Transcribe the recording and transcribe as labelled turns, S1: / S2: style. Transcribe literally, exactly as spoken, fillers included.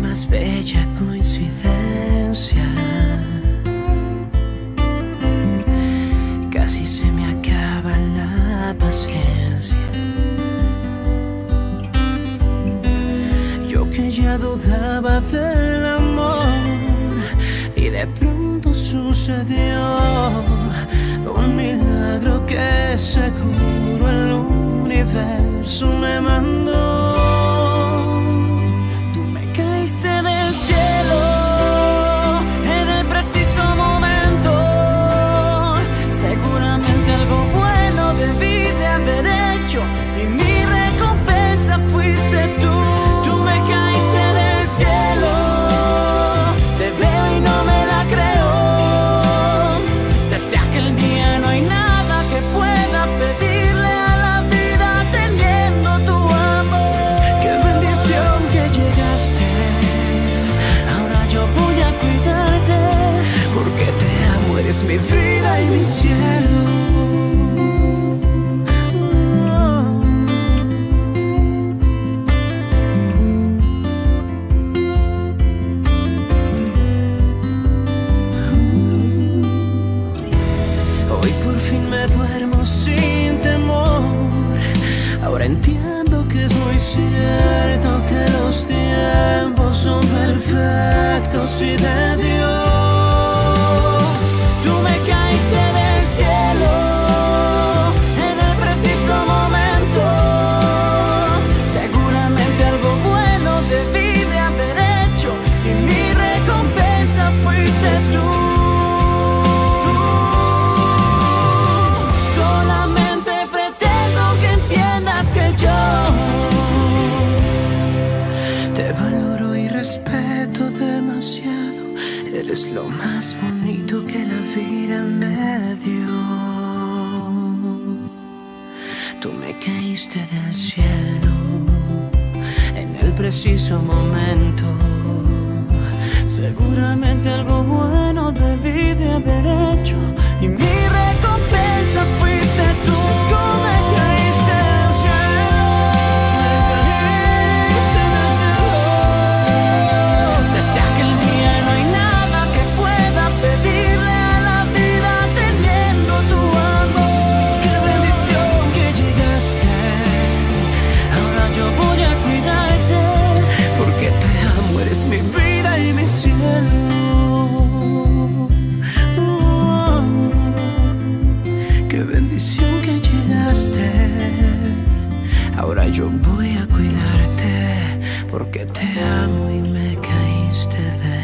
S1: más bella coincidencia. Casi se me acaba la paciencia. Yo que ya dudaba del amor y de pronto sucedió un milagro que seguro el universo me mandó. Tú me caíste del cielo en el preciso momento. Seguramente algo bueno debí de haber hecho y mi recompensa fuiste tú. Tú me caíste del cielo, te veo y no me la creo. Desde aquel día no hay nada que pueda pedirle a la vida teniendo tu amor. Qué bendición que llegaste, ahora yo voy a cuidarte, porque te amo, eres mi vida y mi cielo. Hoy por fin me duermo sin temor. Ahora entiendo que es muy cierto que los tiempos son perfectos y de Dios. Tú me caíste del cielo en el preciso momento. Seguramente algo bueno debí de haber hecho y mi recompensa fuiste tú. Solamente pretendo que entiendas que yo te valoro y respeto demasiado. Eres lo más bonito que la vida me dio. Tú me caíste del cielo en el preciso momento. Seguramente algo bueno debí de haber hecho y mi recompensa fuiste tú. Tú me caíste del cielo, me caíste del cielo. Desde aquel día no hay nada que pueda pedirle a la vida teniendo tu amor. Qué bendición que llegaste, ahora yo voy a cuidarte, porque te amo, eres mi vida y mi cielo. Oh, qué bendición que llegaste, ahora yo voy a cuidarte, porque te amo y me caíste de